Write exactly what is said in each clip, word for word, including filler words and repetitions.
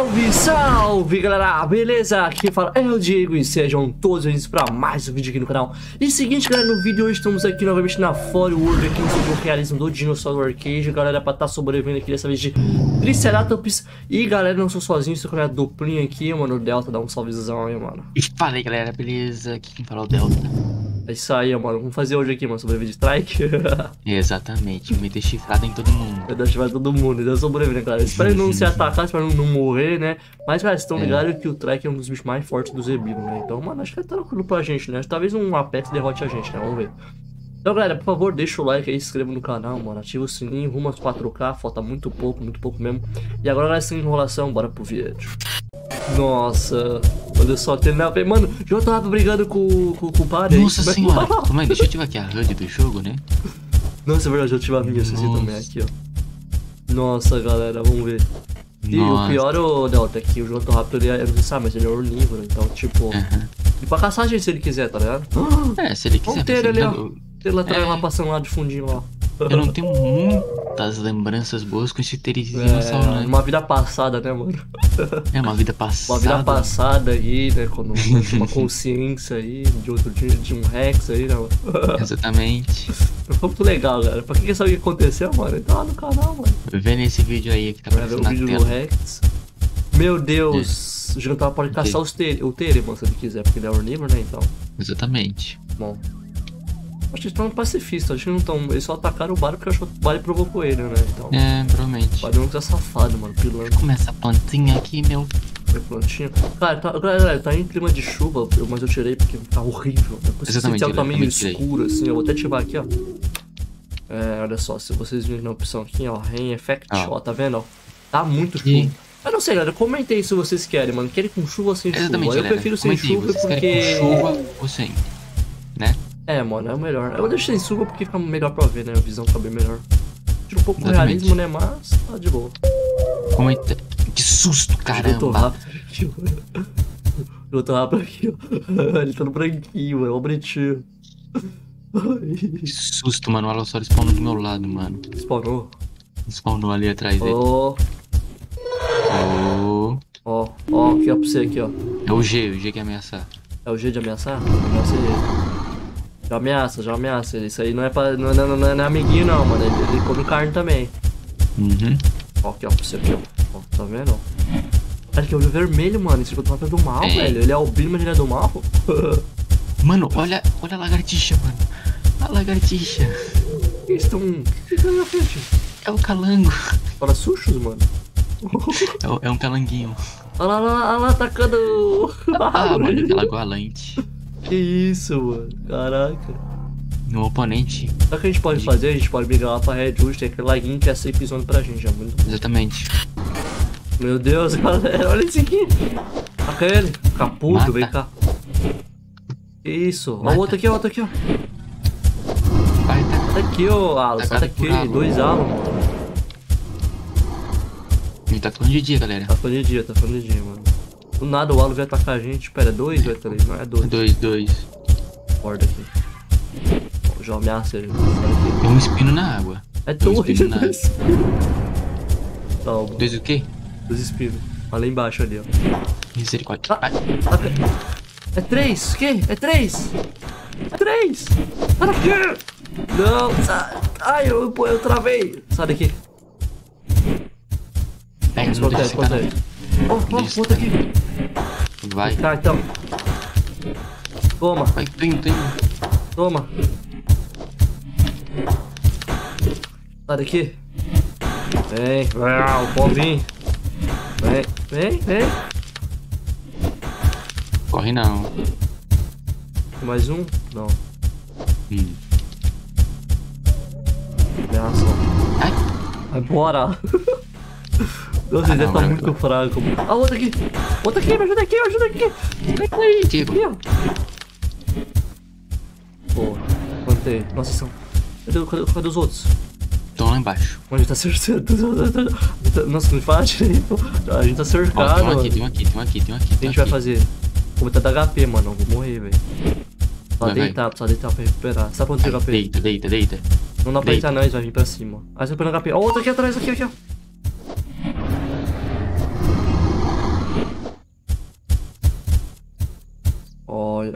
Salve, salve galera, beleza? Aqui quem fala é o Diego e sejam todos bem-vindos pra mais um vídeo aqui no canal. E seguinte galera, no vídeo de hoje estamos aqui novamente na Fore World, aqui no jogo realismo do Dinossauro Arcade. Galera, pra estar tá sobrevivendo aqui dessa vez de Triceratops. E galera, não sou sozinho, estou com a minha duplinha aqui, mano, o Delta, dá um salvezão aí, mano. E fala aí galera, beleza? Aqui quem fala é o Delta. É isso aí, mano, vamos fazer hoje aqui, mano, sobreviver de strike. Exatamente, meter chifrada em todo mundo. Vai dar chifrada em todo mundo, ainda sobreviver, galera. Espero não se atacar, espero não, não morrer, né? Mas, cara, vocês estão ligados que o Trike é um dos bichos mais fortes do Zebino, né? Então, mano, acho que é tranquilo pra gente, né? Talvez um Apex derrote a gente, né? Vamos ver. Então, galera, por favor, deixa o like aí, se inscreva no canal, mano. Ativa o sininho, rumo aos quatro K, falta muito pouco, muito pouco mesmo. E agora, galera, sem enrolação, bora pro vídeo. Nossa, olha só, tem na... Mano, já tava brigando com, com, com o padre. Nossa senhora, calma aí, deixa eu ativar aqui a H U D do jogo, né? Nossa, é verdade, eu tive a minha, esqueci também aqui, ó. Nossa, galera, vamos ver. E Nossa. o pior, o Delta, é que o João Rápido, ele é, não sabe, mas ele é onívoro, então, tipo... Uhum. E pra caçar a gente se ele quiser, tá ligado? É, se ele quiser. Vamos ter ele, ó. Eu... Ter lá atrás, é... lá passando lá de fundinho, ó. Eu não tenho muitas lembranças boas com esse dinossauro, é, né? Uma vida passada, né, mano? É, uma vida passada. Uma vida passada aí, né, quando uma consciência aí, de outro dia, de um Rex aí, né, mano? Exatamente. Foi muito legal, galera. Pra quem quer saber o que aconteceu, mano? Tá lá no canal, mano. Vê nesse vídeo aí que tá aparecendo o na vídeo tela. do Rex. Meu Deus, é. O Jantar pode caçar os tere, o Tere, mano, se ele quiser, porque ele é onívoro, né, então. Exatamente. Bom. Acho que eles estão pacifistas, acho que não estão. Eles só atacaram o Barry porque eu acho que o Barry provocou ele, né? Então. É, provavelmente. O Barry não tá safado, mano, pilantra. Começa a plantinha aqui, meu. É plantinha. Cara, tá, galera, tá em clima de chuva, mas eu tirei porque tá horrível. Depois Exatamente, esse céu tá meio tirei. escuro, assim. Eu vou até ativar aqui, ó. É, olha só, se vocês virem na opção aqui, ó, Rain Effect, ah. ó, tá vendo, ó? Tá muito chuva. Eu não sei, galera, comentei se vocês querem, mano. Querem com chuva ou sem Exatamente, chuva? Eu galera. prefiro sem Comentei, chuva porque... Querem com chuva ou sem, né? É, mano, é o melhor. Eu deixo sem chuva porque fica melhor pra ver, né? A visão fica bem melhor. Tira um pouco do realismo, né? Mas tá de boa. Comenta. Que susto, caramba. Eu tô rápido aqui, ó. Eu tô rápido aqui, ó. Ele tá no branquinho, mano. Olha o bonitinho. Que susto, mano. O Allosaurus spawnou do meu lado, mano. Spawnou? Spawnou ali atrás dele. Ó. Ó. Ó, ó, aqui ó pra você aqui, ó. É o G, o G que é ameaçar. É o G de ameaçar? Ameaça ele. Já ameaça, já ameaça. Isso aí não é pra. Não, não, não, não é amiguinho não, mano. Ele, ele come carne também. Uhum. Ó, aqui ó, pra você aqui, ó. Ó, tá vendo? Olha que olho vermelho, mano. Esse jogo é do mal, é. velho. Ele é albino, mas ele é do mal. Mano, olha, olha a lagartixa, mano. A lagartixa. Eles estão. O que tá na frente? É o calango. Para sushos, mano. É, o, é um calanguinho. Olha lá, olha lá, olha lá, atacando. Ah, mano, aquela goalante. Que isso, mano. Caraca. No oponente. Sabe o que a gente pode fazer? A gente pode brigar lá pra Red Hood, tem aquele laguinho que é safe zone pra gente, já muito. Exatamente. Meu Deus, galera, olha esse aqui. Taca ele. Caputo, Mata. Vem cá. Que isso. Ó, o outro aqui, ó, outro aqui, ó. Vai, tá. Tá aqui, ó, Alan. Tá aqui, dois Alan. Ele tá ficando de dia, galera. Tá ficando de dia, tá ficando de dia, mano. Do nada o Alan vai atacar a gente. Pera, é dois ou é três? Não é dois. Dois, dois. Borda aqui. Ó, já ameaça ele. Tem um espino na água. É dois. Um espino na água. Toma. Dois o quê? Dois espinos. Olha lá embaixo ali, ó. Misericórdia. Ah, ah, é três? O quê? É três? É três! Sai daqui! Não! Sai. Ai, eu, eu travei! Sai daqui! Pega, não deixa ficar não. Ó, ó, outro aqui! Vai. Tá, então. Toma! Vai, tem, tem. Toma! Sai daqui! Vem! Uau, pode vir! Vem, vem, vem! Corre não. Tem mais um? Não. Hum. Ameaça. Ai! Vai embora! Nossa, Ah, ele não, tá agora muito fraco. Ah, outro aqui! Outro aqui, me ajuda aqui, me ajuda aqui! Aqui, Diego. aqui, ó! Pô, plantei. Nossa, são. Cadê, cadê, cadê os outros? Estão lá embaixo. Mano, a gente tá cercado. Nossa, não fala direito. A gente tá cercado. Ó, tem um aqui, tem um aqui, tem um aqui, tem um aqui. O que a gente vai fazer? Vou botar da H P, mano. Eu vou morrer, velho. Só Vai, deitar, vai. só deitar pra recuperar. Sabe quanto tem H P? Deita, deita, deita. Não dá pra deitar, não, eles vão vir pra cima. Aí você põe no H P. Ó, outro aqui atrás, aqui, aqui, ó.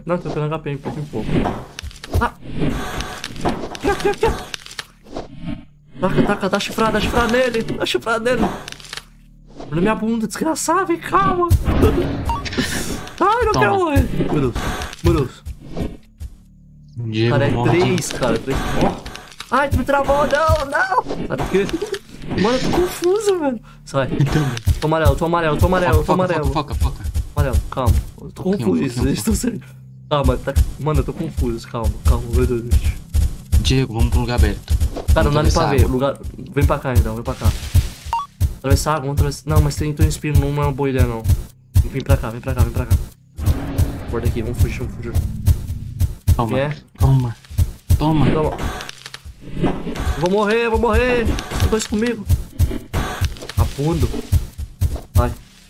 Não, tô pegando H P, um pouco em pouco. Ah! Aqui, aqui, aqui! Taca, taca, dá chifrada, dá chifrada nele! Dá chifrada nele! Olha minha bunda, desgraçado, vem, calma! Ai, não quero morrer! Meu Deus, meu Deus! Diego, Cara, é morre. três, cara, três. Ai, tu me travou, não, não! Sabe por quê? Mano, eu tô confuso, velho. Sai. Tô amarelo, tô amarelo, tô amarelo, tô Foca, amarelo. foca, foca, foca. Amarelo, calma. Eu tô Foquinho, confuso, foquinho, eles estão sendo. Calma, tá. Mano, eu tô confuso, calma, calma, meu Deus. Diego, vamos pro lugar aberto. Cara, não dá nem pra ver. Água. Lugar. Vem pra cá então, vem pra cá. Atravessar água, vamos atravessar. Não, mas tem então espinho, não é uma boa ideia, não. Vem pra cá, vem pra cá, vem pra cá. Borda aqui, vamos fugir, vamos fugir. Toma, É. toma, toma. Toma. Vou morrer, vou morrer. Os dois comigo. Afundo. Vai.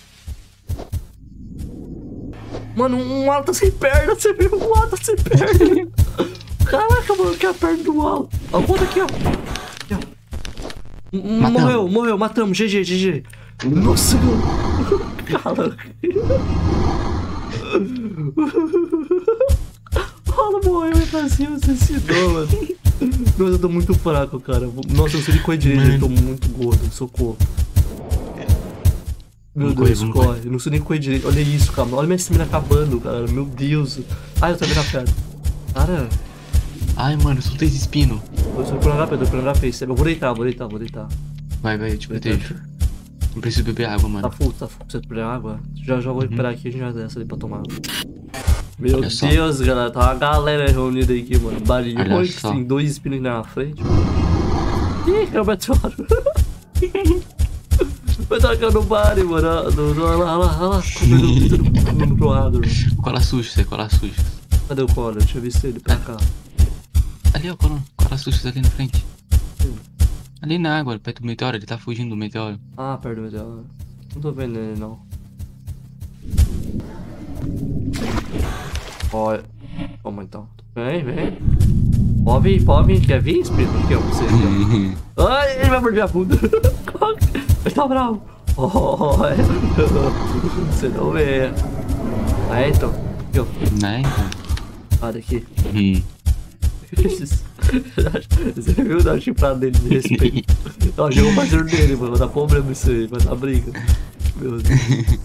Mano, um Alan tá sem perna, você viu? Um Alan tá sem perna. Caraca, mano, que é a perna do Alan. Ó, conta aqui, ó. Aqui, ó. M- Matamos. Morreu, morreu, matamos. G G, G G. Nossa, mano. Caraca. O Alan morreu e pra cima, suicidou, mano. Nossa, eu tô muito fraco, cara. Nossa, eu sou de correr direito, eu tô muito gordo. Socorro. Meu Vamos Deus, correr, vamos corre. Eu não sei nem correr direito. Olha isso, cara. Olha minha estamina acabando, cara. Meu Deus. Ai, eu tô vendo a pedra. Cara, Ai, mano, soltei esse espino. eu tô pegando H P, eu tô pegando H P. Eu vou deitar, vou deitar, vou deitar. Vai, vai, eu te protejo. Não preciso beber água, Tá mano. full, tá full. Precisa beber água? Já, já vou recuperar aqui, a gente já desce ali pra tomar água. Meu Olha só. Deus, galera. Tá uma galera reunida aqui, mano. Barulho. Olha Olha só. tem dois espinos aqui na frente. Ih, é o meteoro. Vai tacar no bar, mano. No- no- Olha lá, olha lá, olha lá. Comendo tudo no torrado. Cola sujo, você cola sujo. Cadê o Collor? Deixa eu ver se ele pra cá. Ali, ó, cola, cola sujo ali na frente. Ali na água, perto do meteoro, ele tá fugindo do meteoro. Ah, perto do meteoro. Não tô vendo ele, não. Olha. Vamos então. Vem, vem. Pode vir, pode vir. Quer vir, espírito? Aqui, ó, pra você. Aqui, ó. Ai, ele vai morder a bunda. Ele tá bravo. Olha. Você não vê. Aí, então. Aqui, ó. Né? Ah, daqui. Hum. Você viu dar chifrada dele de respeito? Ó, chegou o parceiro dele, mano. Vai dar problema isso aí, vai dar briga. Meu Deus.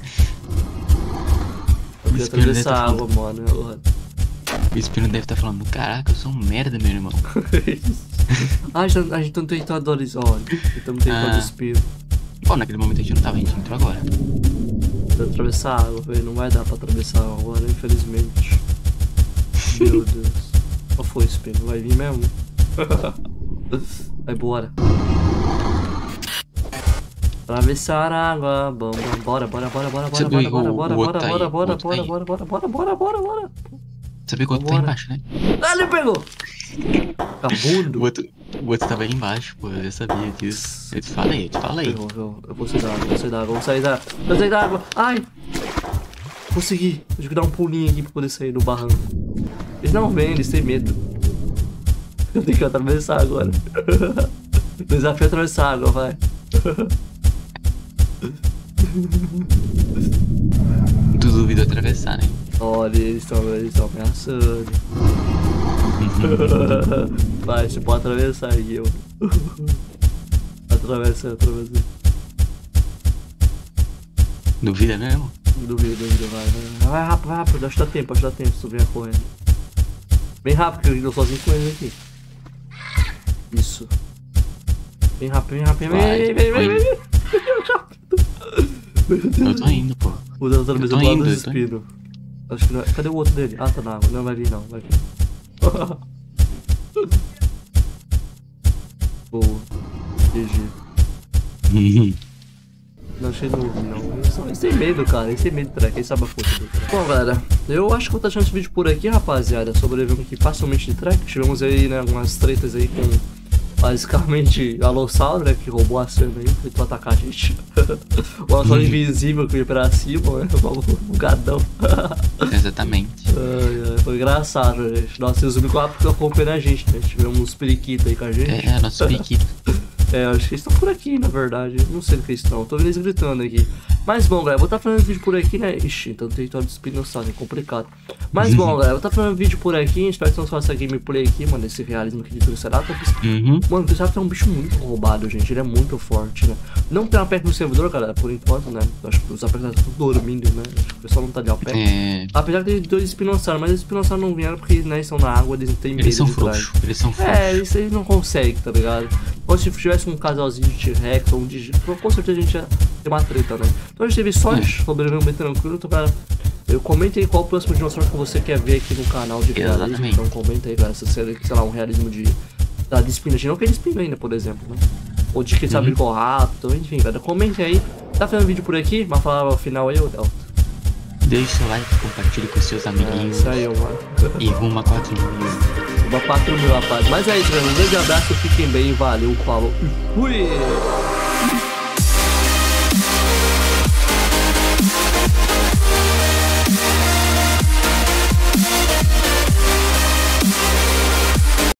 Eu queria atravessar a água, mano. O espino deve estar falando, caraca, eu sou um merda, meu irmão. Ah, a gente, a gente não tem todo horizonte. Estamos tentando Ah. espírito. Bom, naquele momento a gente não tava, a gente entrou agora. Pra atravessar a água, velho. Não vai dar pra atravessar a água agora, infelizmente. Meu Deus. Qual foi o espelho? Vai vir mesmo? Vai, bora. Atravessar a água. Bom, bora, bora, bora, bora, bora, Você bora, viu bora, o- bora, o bora, outro tá aí, bora, o bora, outro tá bora, aí. bora, bora, bora, bora, bora, bora. Sabia que o outro tá Vambora. embaixo, né? Ah, ele pegou! O Vagabundo! outro, o outro tava aí embaixo, pô, eu já sabia disso. Eu te falei, eu te falei. Ferrou, ferrou. Eu vou sair da água, eu vou sair da água, eu vou sair da água. Eu vou sair da água. Ai! Consegui. Tive que dar um pulinho aqui pra poder sair do barranco. Eles não vêm, eles têm medo. Eu tenho que atravessar agora. O desafio é atravessar a água, vai. Tu duvidou atravessar, né? Olha, eles estão eles estão ameaçando. Vai, você pode atravessar aqui, eu. Atravessa, atravessa. Duvida mesmo? Duvido, duvido, vai, vai. Vai rápido, vai rápido, acho que dá tempo, acho que dá tempo se tu vier correndo. Bem rápido, que eu tô sozinho com eles aqui. Isso. Bem rápido, bem rápido, Vai, vem, vem, vem, vai. vem, vem. Meu Eu Deus. tô indo, pô. O Deus tá na Eu mesa tô do lado indo, do eu tô espírito. Acho que não é. Cadê o outro dele? Ah, tá na água. Não vai vir, não, vai vir. Boa. G G. Não achei novo, não. Eles, são, eles têm medo, cara. Eles têm medo do track. Eles sabem a força do track. Bom, galera, eu acho que eu vou deixando esse vídeo por aqui, rapaziada. Sobrevivemos aqui facilmente de track. Tivemos aí, né, algumas tretas aí com, basicamente, a Lossauro, né, que roubou a cena aí. Tentou atacar a gente. O Lossauro invisível que veio pra cima, né. O gadão. Exatamente. Ai, ai, foi engraçado, gente. Nossa, e os micro ficam acompanhando a gente, né? Tivemos uns periquitos aí com a gente. É, nosso periquito. É, acho que eles estão por aqui, na verdade. Não sei do que eles estão. Tô vendo eles gritando aqui. Mas bom, galera, vou estar fazendo vídeo por aqui, né? Ixi, então o território do espinossauro é complicado. Mas bom, galera, vou estar fazendo vídeo por aqui. Espero que vocês façam essa gameplay aqui, mano. Esse realismo aqui de Triceratops. Uhum. Mano, o Triceratops é um bicho muito roubado, gente. Ele é muito forte, né? Não tem aperto no servidor, galera, por enquanto, né? Acho que os apertos estão tudo dormindo, né? Acho que o pessoal não tá de aperto. É... Apesar de ter dois espinossauros, mas os espinossauros não vieram porque, né, estão na água, eles não têm medo. Eles são de trás. frouxos, eles são frouxos. É, isso eles não conseguem, tá ligado? Ou se tivesse um casalzinho de T-Rex ou um de... Com certeza a gente ia ter uma treta, né? Então a gente teve só É. sobreviver bem tranquilo, então, cara... Eu comenta aí qual o próximo dinossauro que você quer ver aqui no canal de realismo. Exatamente. Então comenta aí, cara, se você quer, sei lá, um realismo de... Da de espinafre, não que ele espinha ainda, por exemplo, né? Ou de que sabe Uhum. com rato, enfim, galera, comenta aí. Tá fazendo vídeo por aqui, mas falar final aí, ô Delta. Deixe seu like, compartilhe com seus É, amiguinhos. isso aí, mano. E rumo a quatro mil. Uma quatro mil, rapaz. Mas é isso, galera. Um grande abraço, fiquem bem, valeu, falou e fui!